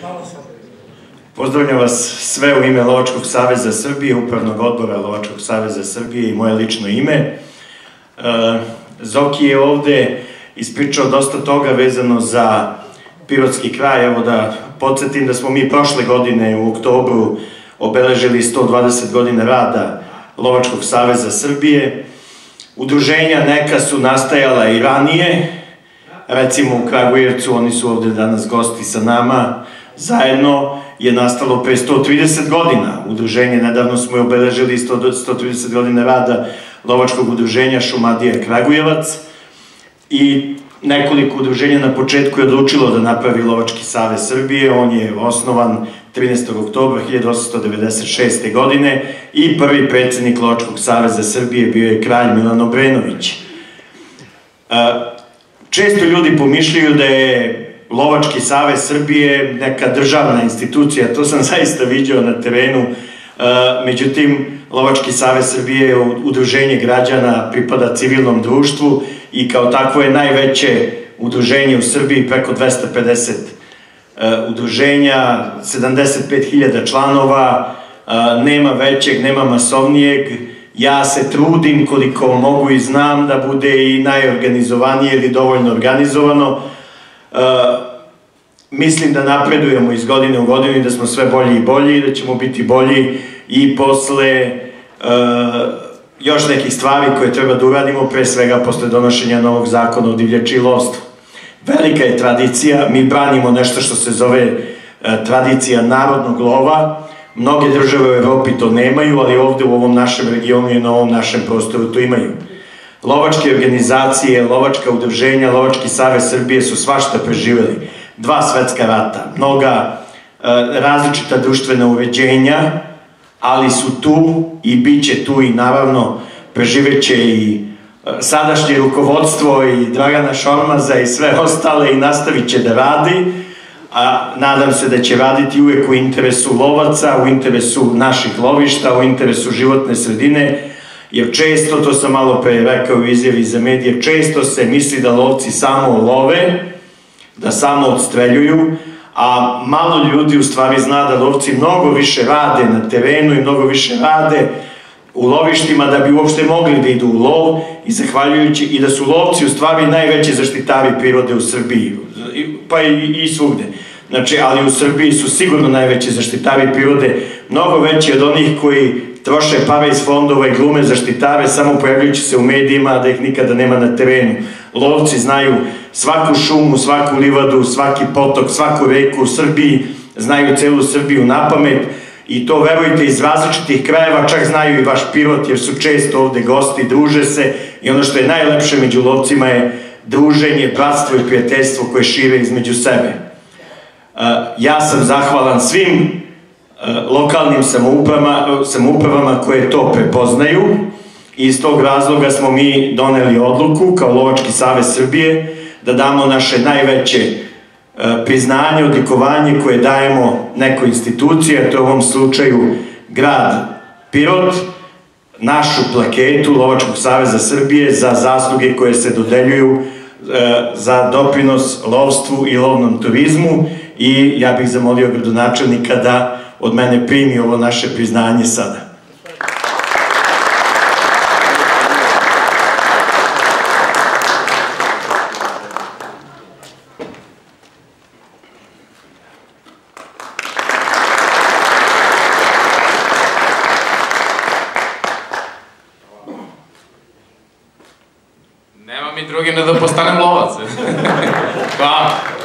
Pozdravljam vas sve u ime Lovačkog saveza Srbije, Upravnog odbora Lovačkog saveza Srbije i moje lično ime. Zoki je ovde ispričao dosta toga vezano za pirotski kraj. Evo da podsjetim da smo mi prošle godine u oktobru obeležili 120 godina rada Lovačkog saveza Srbije. Udruženja neka su nastajala i ranije, recimo u Kragujevcu, oni su ovde danas gosti sa nama, zajedno je nastalo pre 130 godina. Udruženje, nedavno smo je obeležili 130 godina rada Lovačkog udruženja Šumadija Kragujevac i nekoliko udruženja na početku je odlučilo da napravi Lovački savez Srbije. On je osnovan 13. oktobra 1896. godine i prvi predsednik Lovačkog saveza Srbije bio je kralj Milan Obrenović. Često ljudi pomišljaju da je Lovački savez Srbije neka državna institucija, to sam zaista viđao na terenu, međutim, Lovački savez Srbije je udruženje građana, pripada civilnom društvu i kao takvo je najveće udruženje u Srbiji, preko 250 udruženja, 75.000 članova, nema većeg, nema masovnijeg. Ja se trudim koliko mogu i znam da bude i najorganizovanije ili dovoljno organizovano. Mislim da napredujemo iz godine u godinu i da smo sve bolji i bolji i da ćemo biti bolji i posle još nekih stvari koje treba da uradimo, pre svega posle donošenja novog zakona o divljači i lovstvu. Velika je tradicija, mi branimo nešto što se zove tradicija narodnog lova. Mnoge države u Evropi to nemaju, ali ovde u ovom našem regionu i na ovom našem prostoru to imaju. Lovačke organizacije, lovačka udruženja, Lovački savez Srbije su svašta preživeli. 2 svetska rata, mnoga različita društvena uređenja, ali su tu i bit će tu i naravno preživeće i sadašnje rukovodstvo i Dragana Šormaza i sve ostale i nastavit će da radi, a nadam se da će raditi uvek u interesu lovaca, u interesu naših lovišta, u interesu životne sredine, jer često, to sam malo pre rekao u izjavi za medije, često se misli da lovci samo love, da samo odstreljuju, a malo ljudi u stvari zna da lovci mnogo više rade na terenu i mnogo više rade u lovištima da bi uopšte mogli da idu u lov i zahvaljujući i da su lovci u stvari najveći zaštitari prirode u Srbiji, pa i svugde. Znači, ali u Srbiji su sigurno najveći zaštitari prirode, mnogo veći od onih koji troše pare iz fondova i glume zaštitare samo pojavljujući se u medijima, da ih nikada nema na terenu. Lovci znaju svaku šumu, svaku livadu, svaki potok, svaku reku u Srbiji, znaju celu Srbiju napamet i to, verujte, iz različitih krajeva, čak znaju i vaš Pirot jer su često ovde gosti, druže se i ono što je najlepše među lovcima je druženje, bratstvo i prijateljstvo koje šire između sebe. Ja sam zahvalan svim lokalnim samoupravama koje to prepoznaju i iz tog razloga smo mi doneli odluku kao Lovački savez Srbije da damo naše najveće priznanje, odlikovanje koje dajemo nekoj instituciji, a to je u ovom slučaju grad Pirot, našu plaketu Lovačkog saveza Srbije za zasluge koje se dodeljuju za doprinos lovstvu i lovnom turizmu i ja bih zamolio gradonačelnika da od mene primi ovo naše priznanje sada. Nema mi drugi ne da postanem lovac. Hvala.